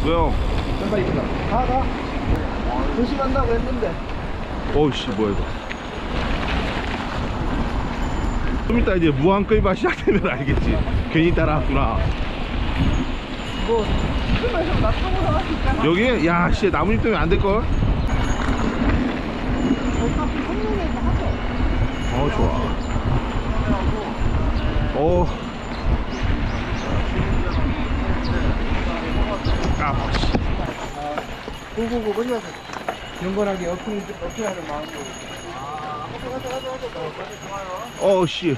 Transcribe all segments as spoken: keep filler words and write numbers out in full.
형. 잠깐 있다. 가, 가. 조심한다고 했는데. 어우씨, 뭐야, 이거. 좀 이따 이제 무한끌바 시작되면 알겠지. 괜히 따라왔구나. 뭐, 지금에서 나 타고 나가니까. 여기? 야, 씨, 나뭇잎 때문에 안 될걸? 어차피 성능에서 하죠. 어, 좋아. 어. 아, 씨. 고고고 걸려서 경건하게 어필, 어필하는 마음으로. 아, 가자, 가자, 가자, 가자. 어, 씨.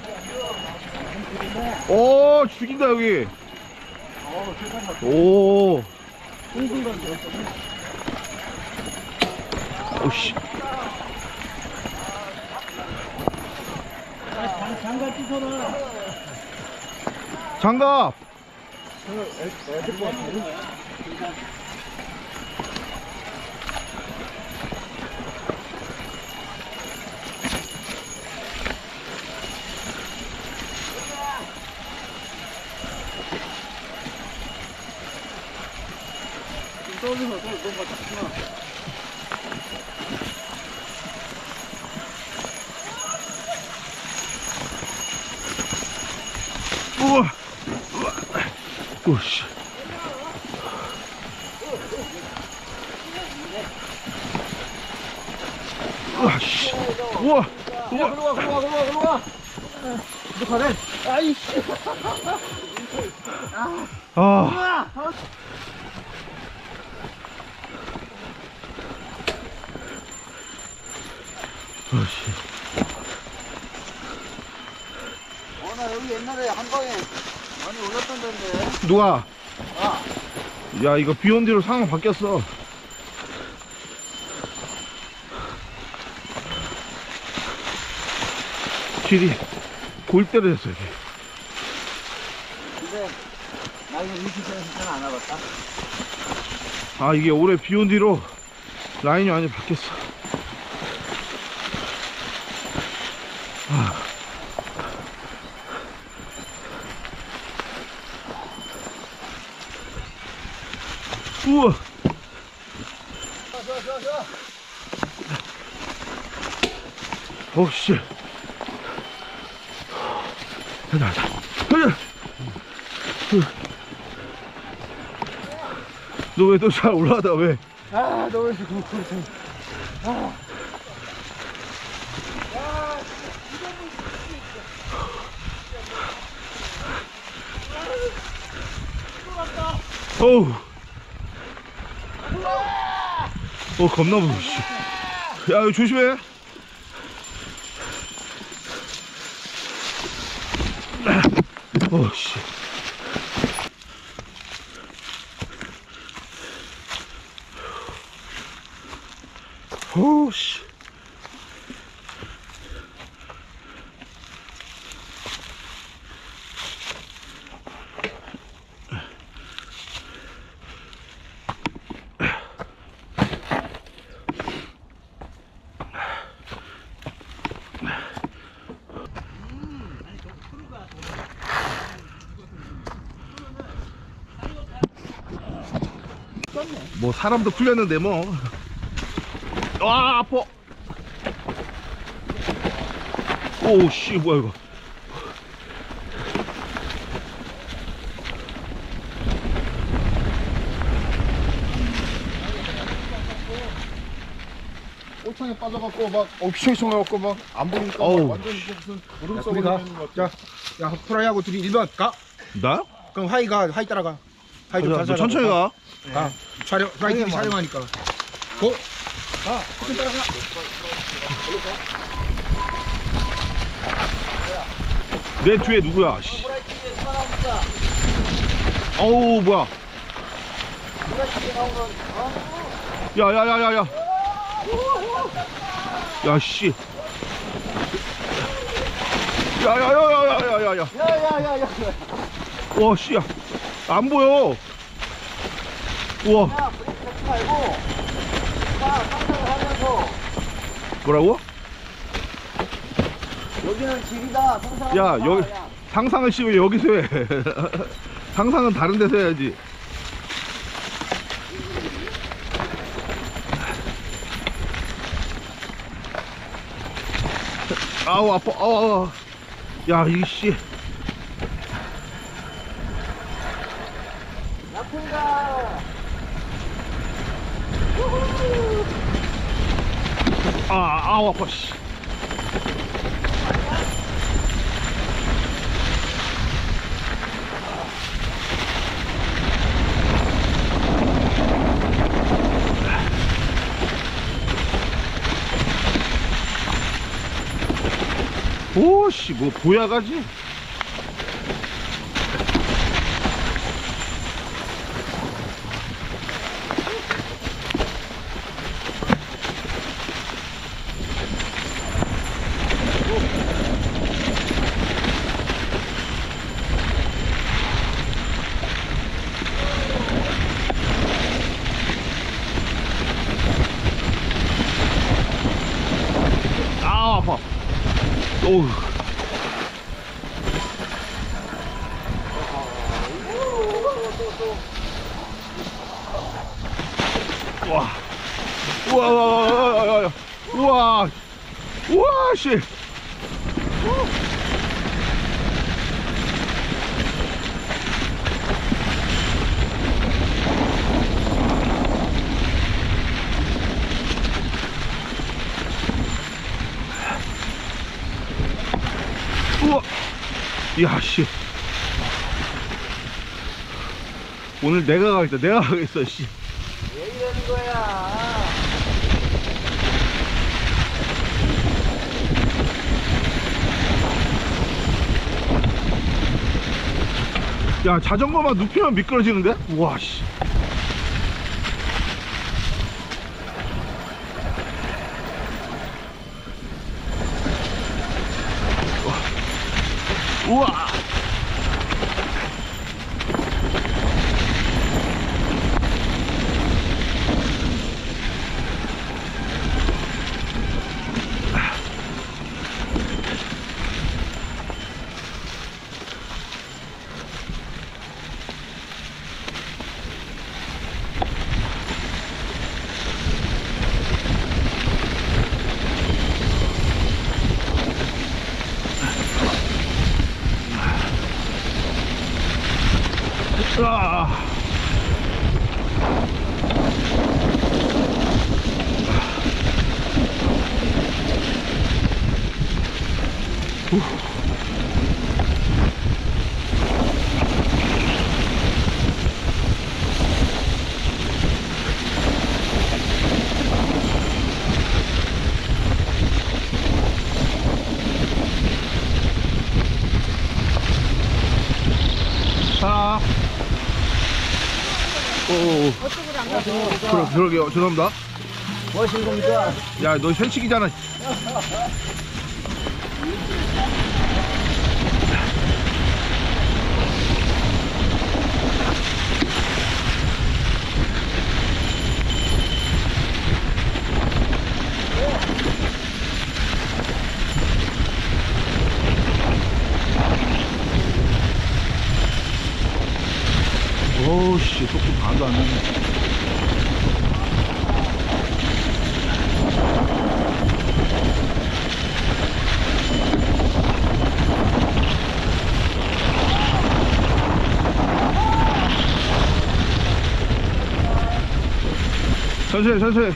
오, 죽인다, 여기. 어, 세상에. 오. 웅둥이가 되었어. 오, 씨. 장갑 찢어라. 장갑. 애들 뭐 다른 떠올려서 뭔가 작구나. 우와. 우와. 오씨. 우와, 씨. 우와. 우와. 글로 와, 글로 와, 글로 와, 글로 와. 너 가래. 아이씨. 아. 오씨. 어, 나 여기 옛날에 한 방에 많이 올랐던 데인데. 누가? 아. 야, 이거 비 온 뒤로 상황 바뀌었어. 길이 골대로 됐어, 이게. 근데 나 이거 이십에서 안 와봤다. 아, 이게 올해 비 온 뒤로 라인이 완전 바뀌었어. 아. 우와. 좋아, 좋아, 좋아, 좋아. 오, 씨. 가자, 가자. 가자. 너 왜 또 잘 올라가다 왜? 아, 너무 지금 그렇지. 아. 어우. 어, 겁나 무서워, 씨. 야, 이거 조심해. 어, 씨. 오, 씨. 뭐 사람도 풀렸는데 뭐. 와, 아파. 오, 씨, 뭐야 이거. 옷창에 빠져갖고 막 엉키청해갖고 막 안 보니까 어우. 막 완전 무슨 무릎 썩어 있는 것 같아. 자, 야, 프라이하고 둘이 일 번 가. 나? 그럼 하이가 하이 따라가. 하이 좀 너 잘 천천히 가. 가. 촬영, 프라이 촬영하니까. 고. 가. 좀 따라가. 내 뒤에 누구야? 씨. 어우, 뭐야? 야, 야, 야, 야, 야. 야, 씨. 야, 야, 야, 야, 야, 야, 야, 야. 야야야야. 와, 씨야. 안 보여. 우와. 야, 브레이크 잡지 말고. 자, 상상을 하면서. 뭐라고? 여기는 집이다. 상상을 야, 해봐, 여기 야. 상상을 씨 왜 여기서 해? 상상은 다른 데서 해야지. 아우, 아파. 아우, 야, 이씨. 아픈가? 아, 아우, 아파, 씨. 오씨, 뭐 보야가지? 아, 아파. 오우. 와. 우와, 우와, 우와, 우와, 우와, 우와, 씨. 우와. 야, 씨. 오늘 내가 가겠다. 내가 가겠어, 씨. 왜 이러는 거야? 야, 자전거만 눕히면 미끄러지는데? 우와, 씨. 우와. 아. 후. 아. 오. 어떻게 안 가서? 그러, 그러게요. 죄송합니다. 뭐 하시는 겁니까? 야, 너 현식이잖아. 오우씨, 속도 반도 안 나네. 천천히, 천천히.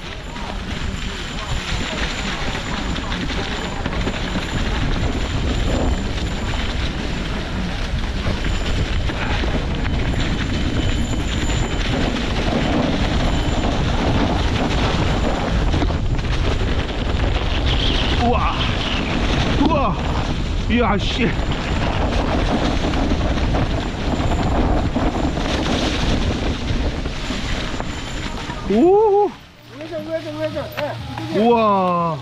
우와, 우와, 이야, 씨. 오, 우회전, 우회전, 우회전. 예, 우와.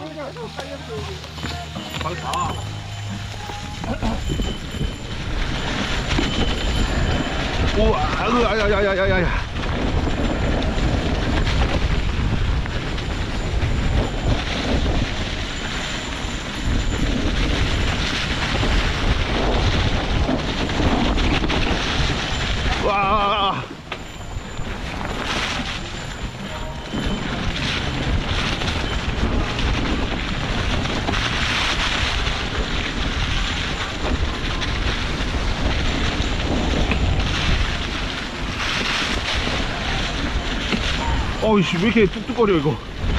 우와, 야야야야야야. 와. 어이씨, 왜 이렇게 뚝뚝거려, 이거.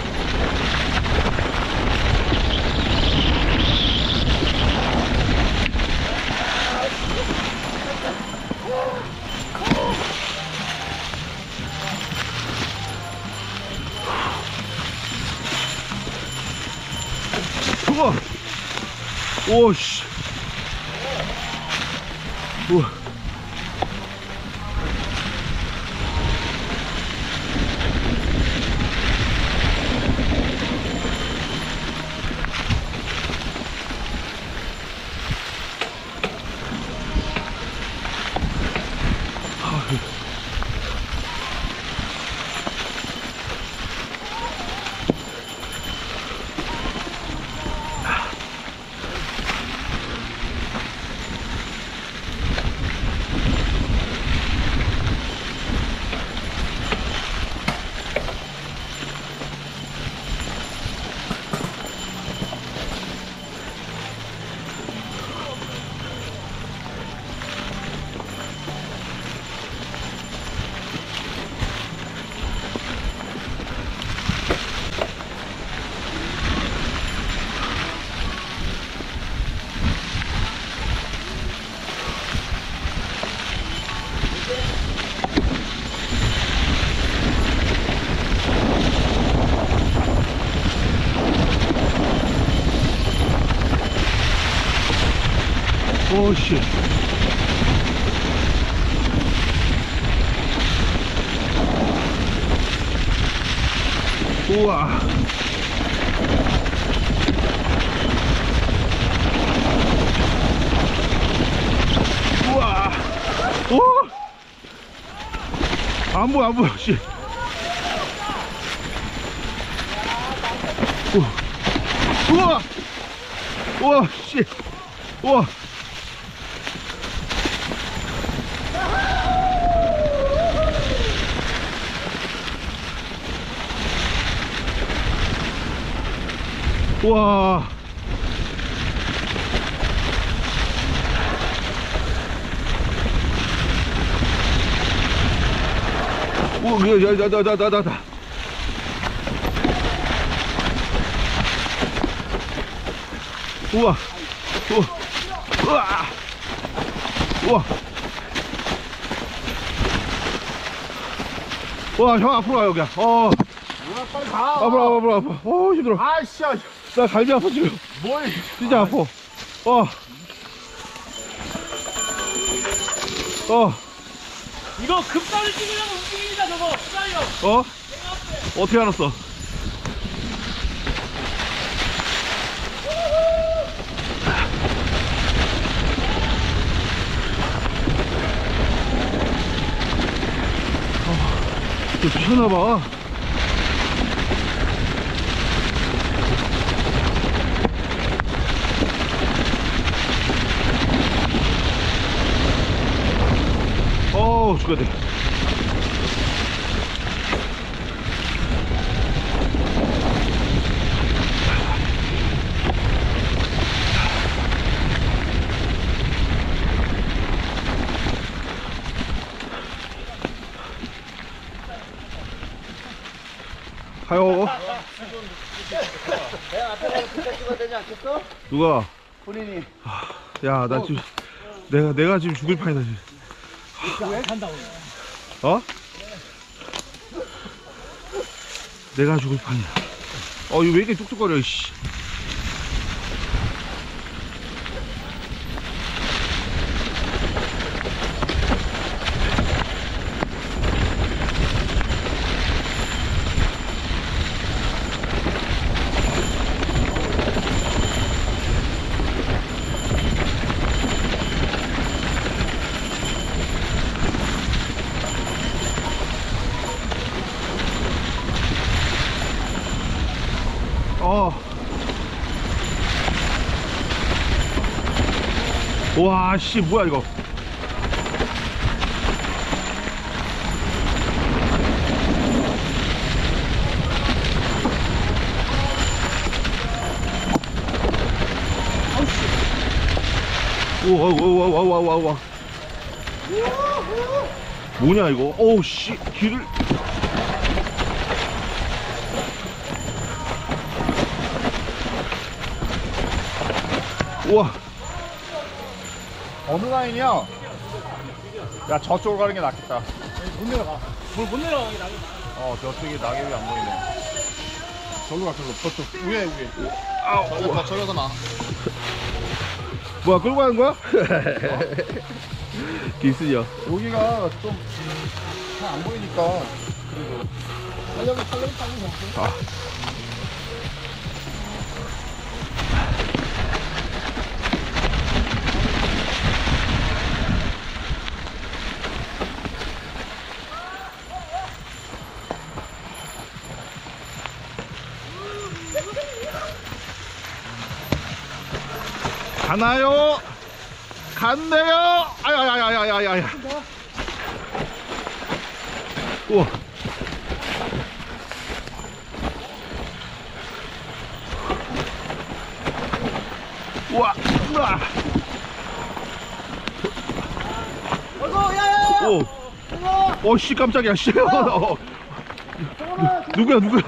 우와! 오씨! 우와! 오씨. 우와. 우와. 오. 안 보여, 안 보여, 씨. 우. 우와. 우와, 씨. 우와. 우와. 오, 야, 야, 나, 나, 나, 나, 나. 우와. 우와. 우와. 우와. 와, 형 앞으로 가, 여기야. 어. 빨리 가. 앞으로, 앞으로, 앞으로. 어, 힘들어. 아이씨. 나 갈비 아파, 지금. 뭘. 진짜 아파. 어. 어. 이거 급사를 찍으려면 움직입니다 저거 수장이 형. 어? 어떻게 알았어? 어, 미쳤나봐. 어우, 죽어야 돼. 가요. 내가 앞에 가서 붙잡 찍어야 되지 않겠어? 누가? 본인이. 야, 나 지금 내가 내가 지금 죽을 판이다 지금. 왜 간다 오늘? 어? 내가 죽을 판이야. 어, 이거 왜 이렇게 뚝뚝거려, 씨. 어. 와, 씨, 뭐야, 이거. 우와, 우와, 우와, 우와, 우와, 우와. 뭐냐, 이거. 어우, 씨, 길을. 우와. 어느 라인이야? 야, 저쪽으로 가는 게 낫겠다. 못 내려가. 뭘 못 내려가, 나게. 어, 저쪽에 낙엽이 안 보이네. 저기로 가, 저기로. 저쪽, 위에, 위에. 아우. 저기로 가, 저기로 나. 뭐야, 끌고 가는 거야? 기스죠. 여기가 좀 잘 안 보이니까. 그래도. 살려면, 살려면 빨리 먹어. 아. 가나요? 갔네요. 아야야야야야야. 우와. 우와. 우와. 어서, 야, 야, 야! 오. 어, 씨, 깜짝이야, 씨. 어. 누구야, 누구야.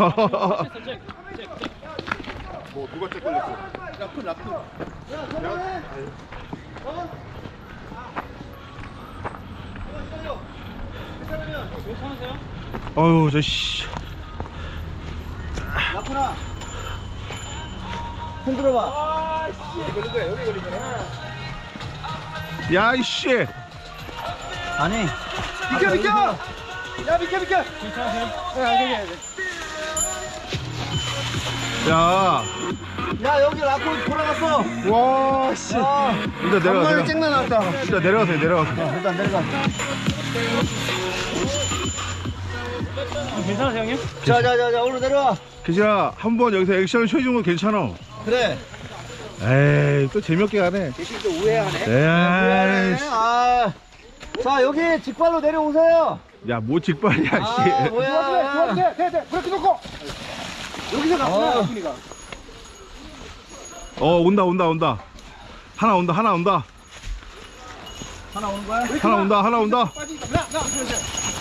뭐, 누가 째 걸렸어? 라프, 라프. 야, 저번에. 괜찮으세요? 어휴, 저, 씨. 라프나. 흔들어봐. 아, 씨. 여기 걸린 거야, 여기 걸린 거야. 야, 이씨. 아니. 비켜, 비켜! 야, 비켜, 비켜! 괜찮으세요? 야, 여기, 여기. 야. 야, 여기 라프 돌아갔어. 와, 씨. 아, 일단 내려가, 내려가. 쨍나 났다. 일단 내려가세요, 내려가세요. 일단 내려가. 괜찮으세요, 형님? 자, 자, 자, 자, 오늘 내려와. 괜찮아. 한번 여기서 액션을 쳐주는 건 괜찮아. 그래. 에이, 또 재미없게 가네. 대신 또 우회하네. 에이, 씨. 아, 자, 여기 직발로 내려오세요. 야, 뭐 직발이야, 아, 씨. 뭐야. 돼, 돼, 돼. 브레이크 놓고. 여기서 갔구나, 라푼이가. 어, 온다, 온다, 온다. 하나 온다, 하나 온다. 하나 오는 거야? 하나 온다, 하나 온다. 빠지니까. 나, 나, 그러세요.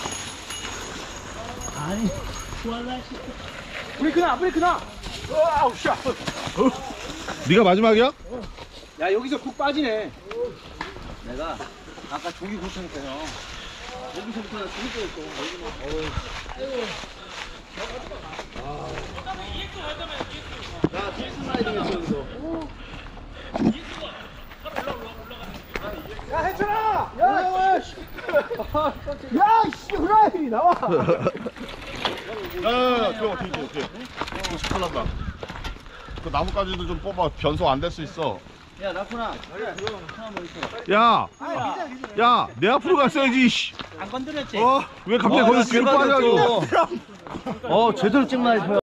아니. 브레이크 나, 브레이크 나. 아우, 씨. 네가 마지막이야? 야, 여기서 푹 빠지네. 내가 아까 조기 고쳤어요. 여기서부터 나 죽을 뻔했어. 야, 뒤에 슬라이딩 했어, 여기서. 야, 해쳐라! 야, 씨. 야, 씨, 후라이 나와. 야야야 들어가 뒤에 뒤에 뒤에 혹시 큰일 난다 그 나뭇가지도 좀 뽑아 변속 안 될 수 있어 야, 라쿠나. 야, 야, 내 앞으로 갔어야지, 씨. 안 건드렸지? 어? 왜 갑자기 어, 거기서 나 뒤로 들어가졌어. 빠져가지고. 어, 제대로 찍나 싶어요.